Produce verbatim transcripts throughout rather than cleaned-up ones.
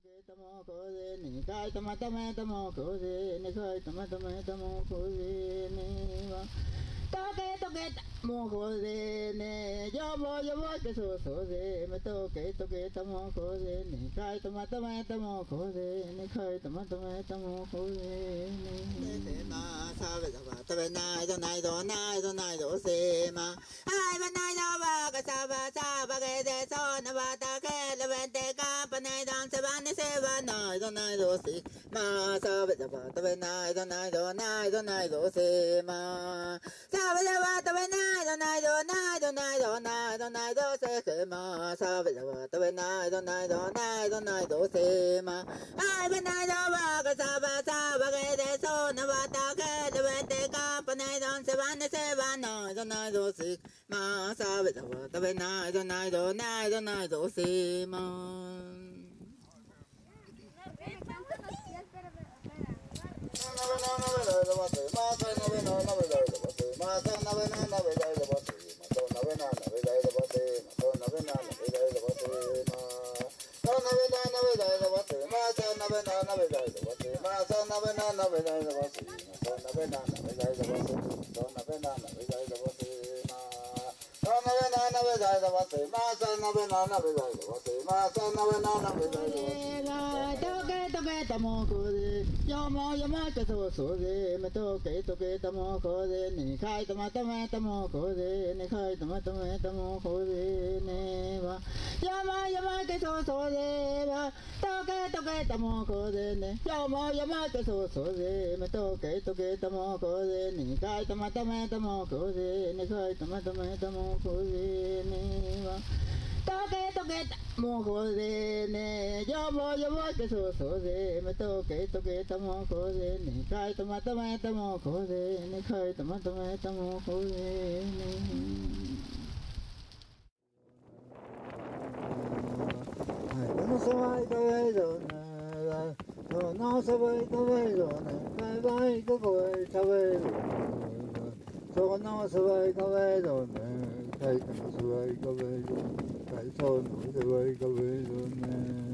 けともこぜにかいとまとめともこぜにかいとまとめともこぜにはとけとけたもこぜねよぼよぼけそうそうぜめとけとけともこぜにかいとまとめともこぜにかいとまとめともこぜにせまさべさば食べないとないとないとないとせまはいばないとばかさばさばけでそなばたけれべてかぱないとんせばねせばないとないとせまさべさば食べないとないとないとないとせまさべさば食べないとないとないとないとないとないとせせまさべさば食べないとないとないとないとせまはいばないとばかさばさばけでそなばたけれべてかぱないとんせばねせばないとないとせまさべさば食べないとないとないとないとせまもこでよもよもけそうそうでめとけとけともこでにかいとまとめともこでにかいとまとめともこでねはよもよもけそうそうではとけとけともこでねよもよもけそうそうでめとけとけともこでにかいとまとめともこでにかいとまとめともこでねはとけとけたもこでねよぼよぼけそうそうでめとけとけたもこでにかいとまとめたもこでにかいとまとめたもこでねこのそばいかわいぞねこのそばいかわいぞねバイバイここへ食べるそのそばいかわいぞねかいかのそばいかわいぞねかいそうのそばいかわいぞね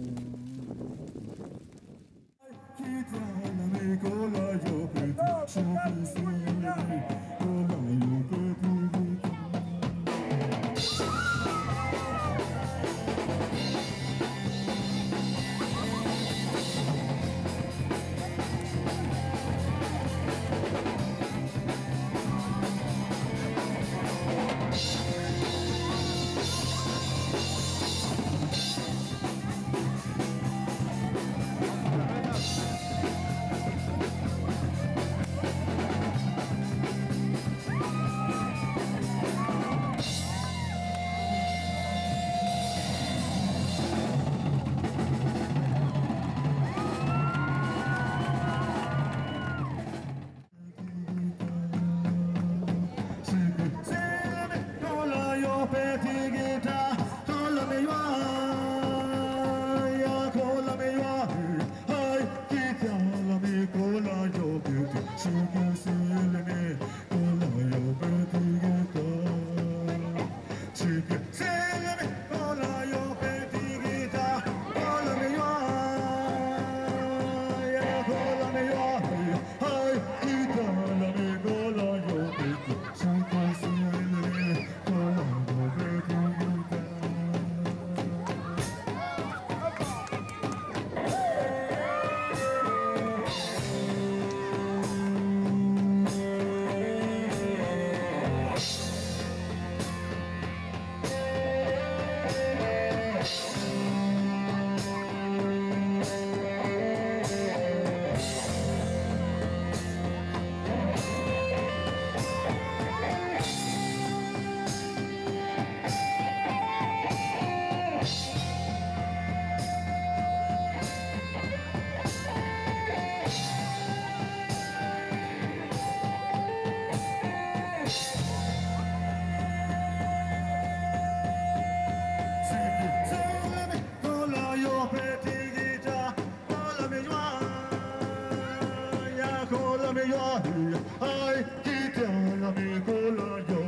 Ay, quita la mi cola yo